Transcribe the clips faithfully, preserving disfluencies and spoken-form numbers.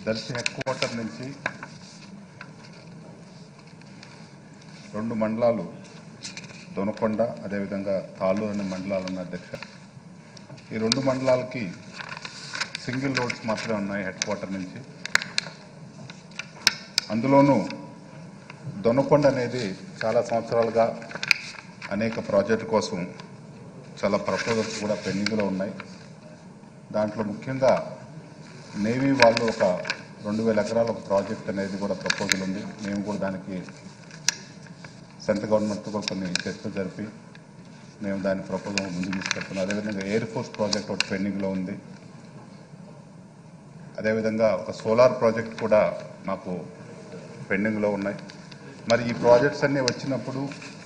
Darsi head quarter నుంచి రెండు మండలాలు దొనకొండ అదేవిధంగా తాళ్ళూరు అనే మండలాలు ఉన్న అధ్యక్ష. ఈ రెండు మండలాలకి సింగిల్ రోడ్స్ మాత్రమే ఉన్నాయి హెడ్ క్వార్టర్ నుంచి. అందులోనూ దొనకొండ అనేది చాలా సంవత్సరాలుగా అనేక ప్రాజెక్టు కోసం చాలా ప్రపోజల్స్ కూడా పెండింగ్లో ఉన్నాయి. దాంట్లో ముఖ్యంగా నేవీ వాళ్ళు ఒక రెండు వేల ఎకరాల ఒక ప్రాజెక్ట్ అనేది కూడా ప్రపోజల్ ఉంది. మేము కూడా దానికి సెంట్రల్ గవర్నమెంట్తో కూడా కొన్ని చర్చలు జరిపి మేము దాని ప్రపోజల్ ముందుకు తీసుకెళ్తున్నాం. అదేవిధంగా ఎయిర్ ఫోర్స్ ప్రాజెక్ట్ ఒకటి పెండింగ్లో ఉంది. అదేవిధంగా ఒక సోలార్ ప్రాజెక్ట్ కూడా మాకు పెండింగ్లో ఉన్నాయి. మరి ఈ ప్రాజెక్ట్స్ అన్నీ వచ్చినప్పుడు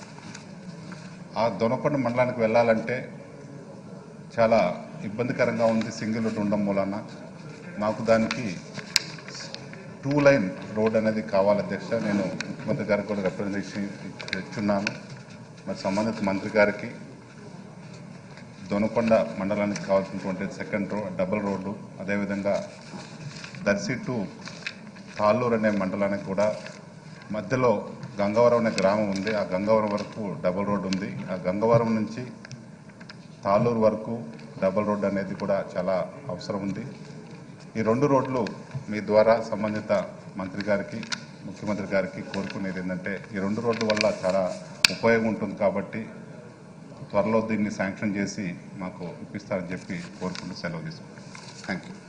ఆ దొనకొండ మండలానికి వెళ్ళాలంటే చాలా ఇబ్బందికరంగా ఉంది సింగిల్ రోడ్ ఉండడం మూలన. మాకు దానికి టూ లైన్ రోడ్ అనేది కావాలి అధ్యక్ష. నేను ముఖ్యమంత్రి గారికి కూడా రిప్రజెంటేషన్ ఇచ్చున్నాను. మరి సంబంధిత మంత్రి గారికి దొనకొండ మండలానికి కావాల్సినటువంటి సెకండ్ రోడ్ డబుల్ రోడ్డు, అదేవిధంగా దర్శి టు తాళ్ళూరు అనే మండలానికి కూడా మధ్యలో గంగవరం అనే గ్రామం ఉంది. ఆ గంగవరం వరకు డబుల్ రోడ్డు ఉంది. ఆ గంగవరం నుంచి తాళ్ళూరు వరకు డబుల్ రోడ్డు అనేది కూడా చాలా అవసరం ఉంది. ఈ రెండు రోడ్లు మీ ద్వారా సంబంధిత మంత్రి గారికి ముఖ్యమంత్రి గారికి కోరుకునేది ఏంటంటే ఈ రెండు రోడ్ల వల్ల చాలా ఉపయోగం ఉంటుంది కాబట్టి త్వరలో దీన్ని శాంక్షన్ చేసి మాకు ఇప్పిస్తారని చెప్పి కోరుకుంటూ సెలవు తీసుకుంటాం. Thank you.